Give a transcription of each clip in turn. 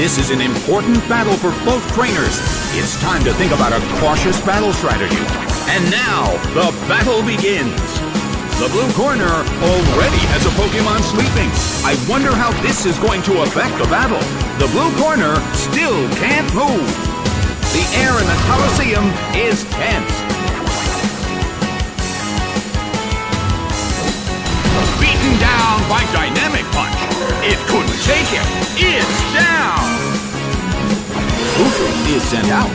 This is an important battle for both trainers. It's time to think about a cautious battle strategy. And now, the battle begins. The blue corner already has a Pokemon sleeping. I wonder how this is going to affect the battle. The blue corner still can't move. The air in the Colosseum is tense. Beaten down by Dynamic Punch. It couldn't take it. It's down. Bufu is sent out.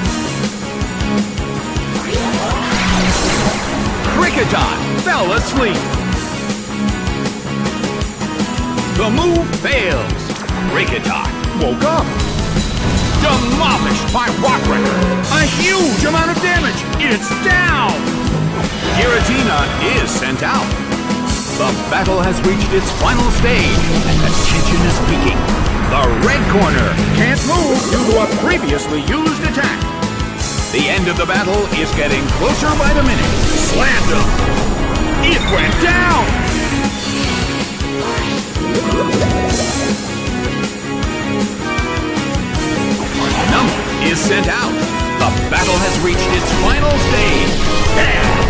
Kricketot fell asleep. The move fails. Kricketot woke up. Demolished by Rockbreaker. A huge amount of damage. It's down. Giratina is sent out. The battle has reached its final stage, and the tension is peaking. The red corner can't move due to a previously used attack. The end of the battle is getting closer by the minute. Slammed him. It went down. Number is sent out. The battle has reached its final stage. Bam!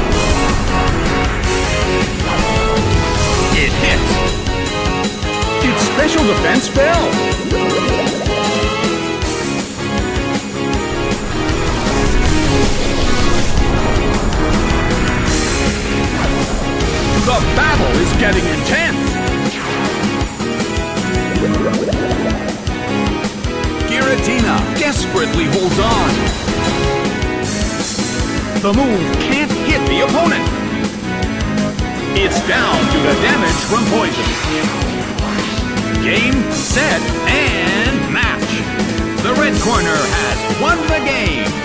It hits. Its special defense fell. The battle is getting intense. Giratina desperately holds on. The move can't hit the opponent. It's down due to damage from poison. Game, set, and match. The red corner has won the game.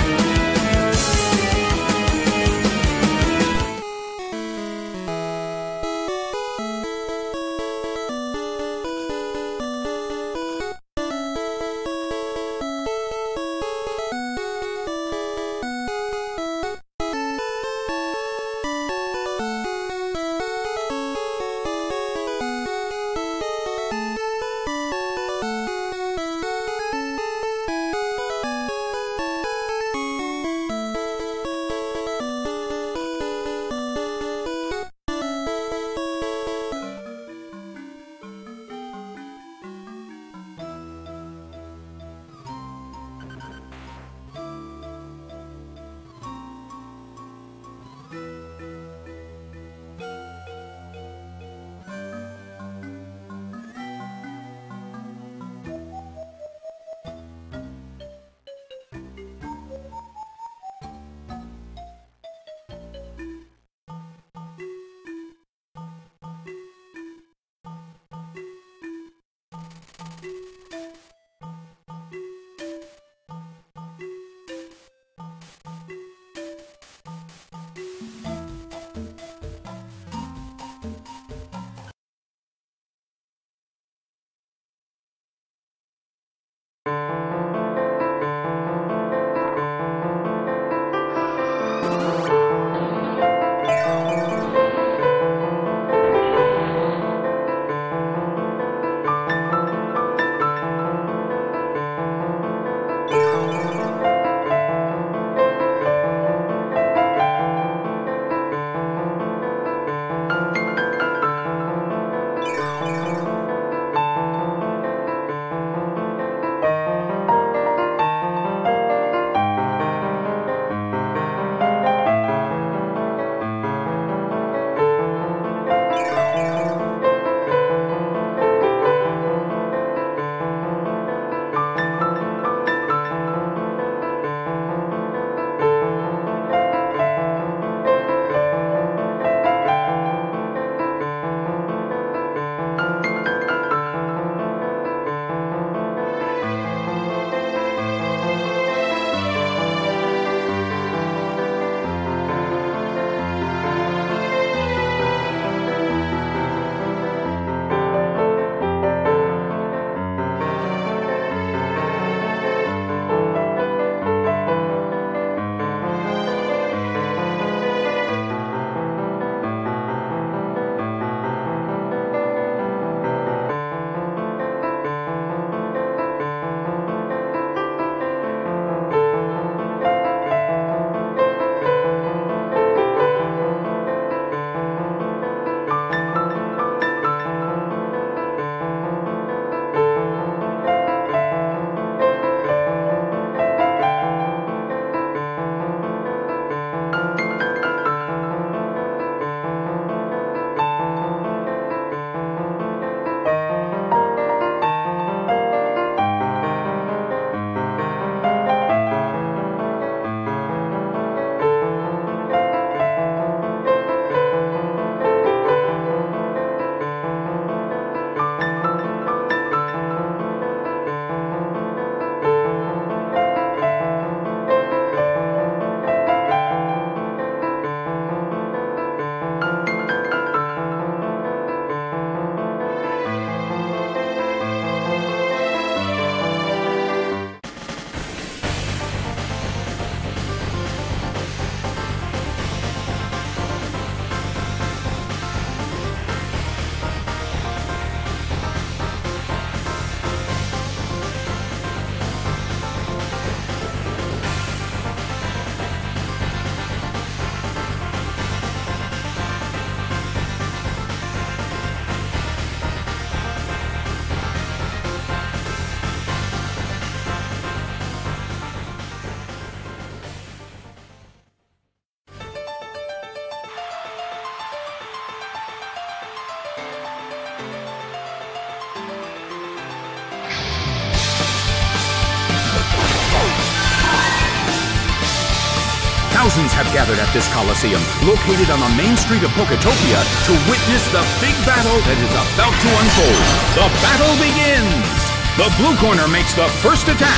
Thousands have gathered at this Coliseum, located on the main street of Poketopia, to witness the big battle that is about to unfold. The battle begins! The blue corner makes the first attack.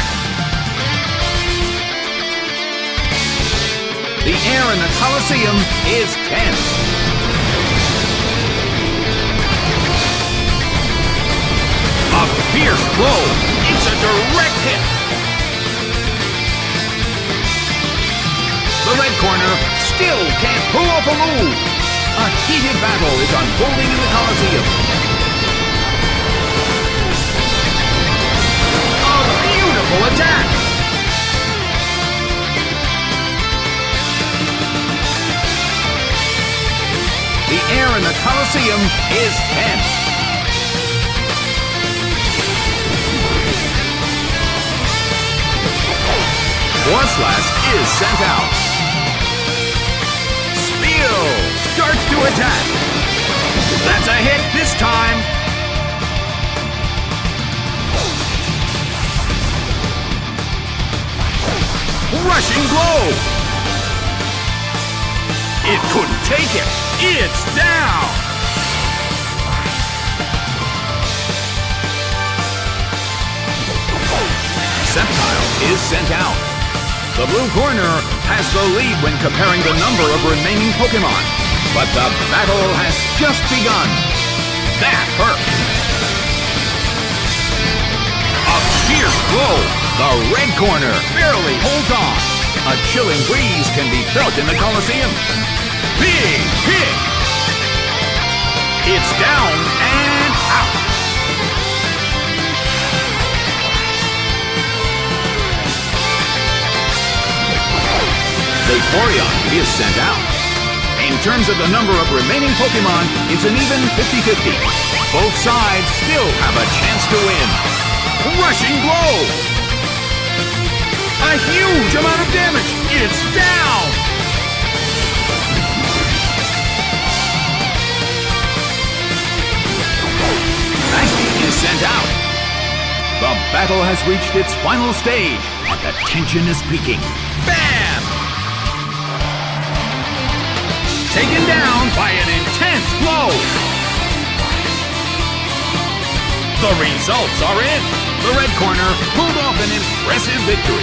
The air in the Coliseum is tense. A fierce blow. It's a direct hit. The red corner still can't pull off a move. A heated battle is unfolding in the Coliseum. A beautiful attack. The air in the Coliseum is tense. Swastiasz is sent out. Spiel starts to attack. That's a hit this time. Rushing blow. It couldn't take it. It's down. Sceptile is sent out. The blue corner has the lead when comparing the number of remaining Pokemon. But the battle has just begun. That hurt. A fierce blow. The red corner barely holds on. A chilling breeze can be felt in the Coliseum. Big hit. It's down and out. Vaporeon is sent out. In terms of the number of remaining Pokemon, it's an even 50-50. Both sides still have a chance to win. Rushing blow! A huge amount of damage! It's down! Mankey is sent out. The battle has reached its final stage, and the tension is peaking. Bam! Taken down by an intense blow. The results are in. The red corner pulled off an impressive victory.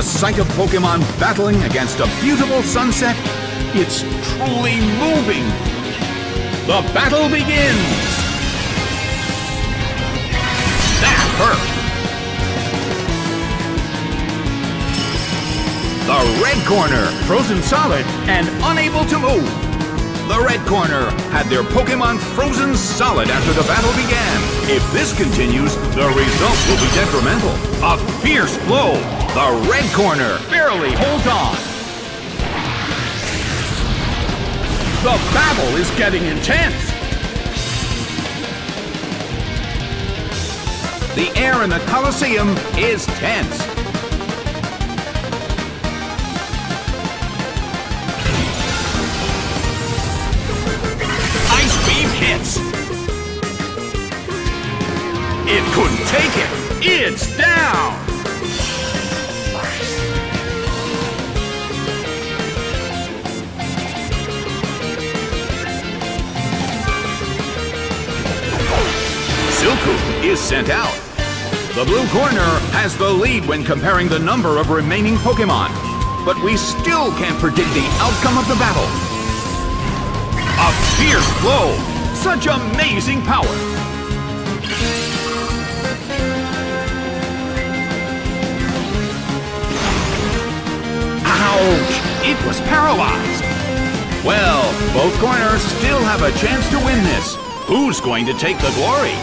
The sight of Pokemon battling against a beautiful sunset, it's truly moving. The battle begins. That hurt. The red corner, frozen solid and unable to move. The red corner had their Pokemon frozen solid after the battle began. If this continues, the result will be detrimental. A fierce blow. The red corner barely holds on. The battle is getting intense. The air in the Colosseum is tense. Ice beam hits. It couldn't take it. It's down. Silcoon is sent out. The blue corner has the lead when comparing the number of remaining Pokemon, but we still can't predict the outcome of the battle. A fierce blow! Such amazing power! Ouch! It was paralyzed! Well, both corners still have a chance to win this. Who's going to take the glory?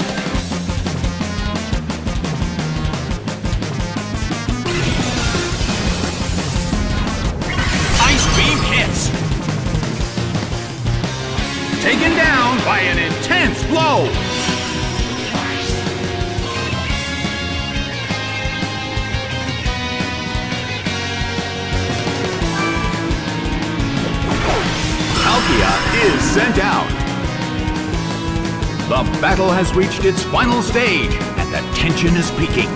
Taken down by an intense blow. Palkia is sent out. The battle has reached its final stage, and the tension is peaking.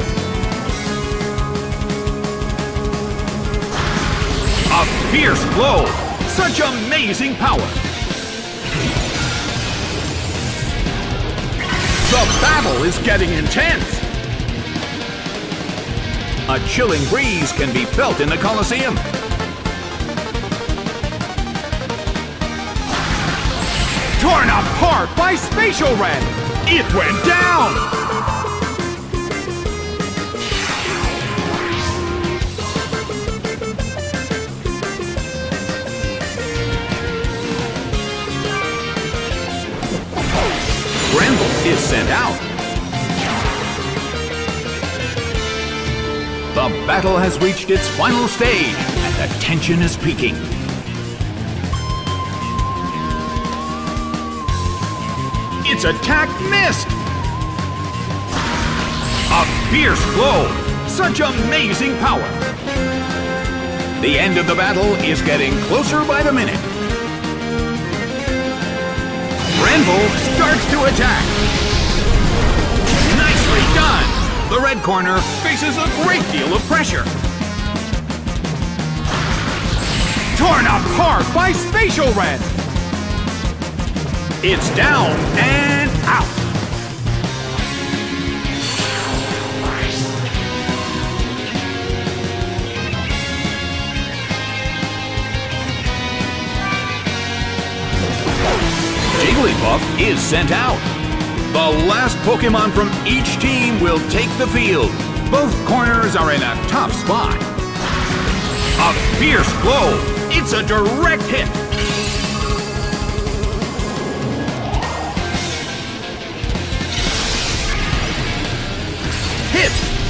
A fierce blow! Such amazing power! The battle is getting intense! A chilling breeze can be felt in the Colosseum. Torn apart by Spatial Red! It went down! Grenville is sent out. The battle has reached its final stage, and the tension is peaking. Its attack missed! A fierce blow! Such amazing power! The end of the battle is getting closer by the minute. Grenville starts to attack. Nicely done! The red corner faces a great deal of pressure. Torn apart by Spatial Red! It's down and out! Jigglypuff is sent out. The last Pokemon from each team will take the field. Both corners are in a tough spot. A fierce blow. It's a direct hit. Hit.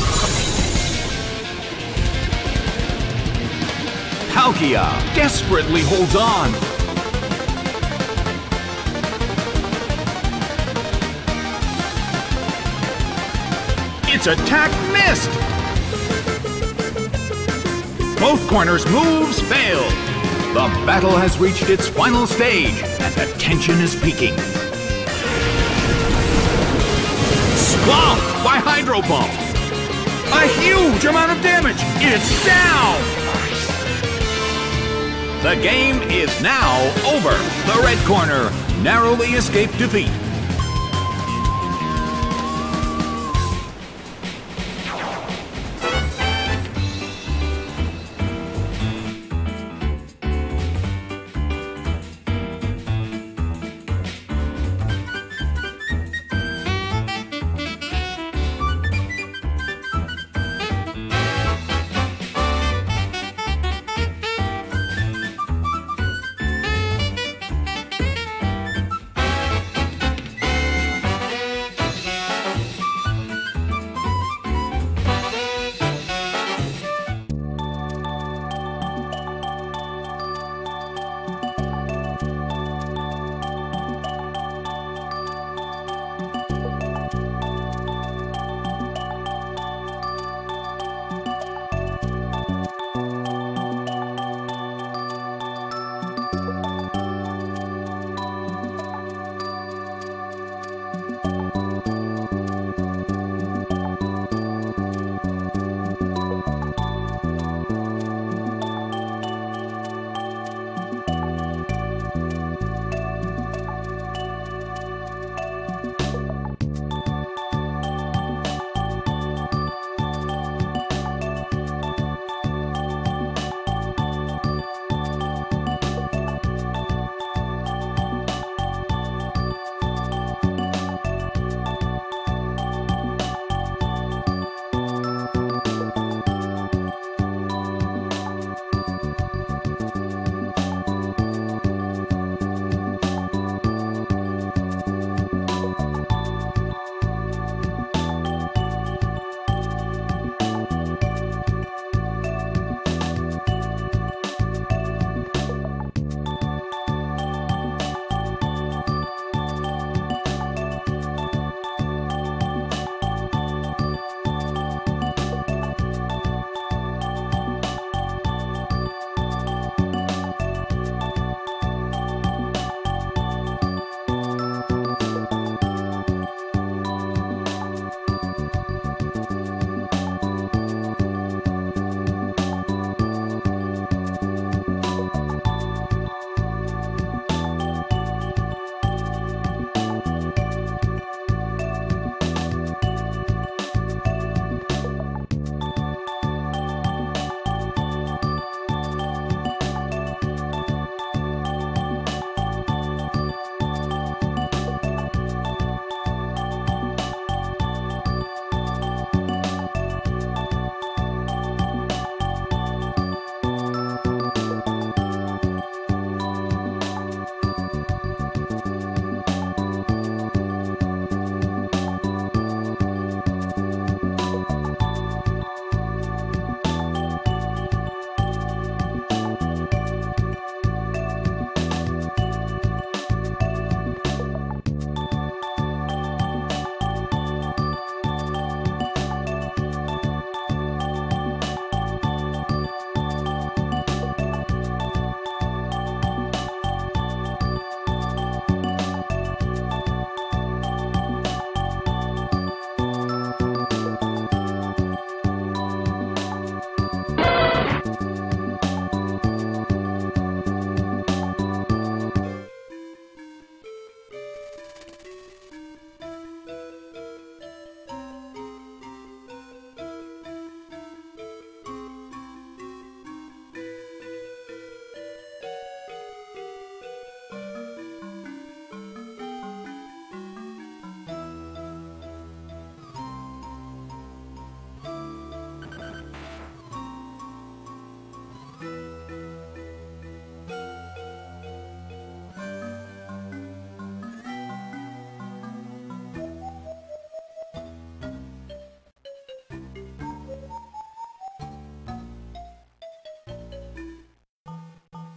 Palkia desperately holds on. Its attack missed! Both corners' moves failed. The battle has reached its final stage, and the tension is peaking. Swamped by Hydro Pump! A huge amount of damage! It's down! The game is now over. The red corner narrowly escaped defeat.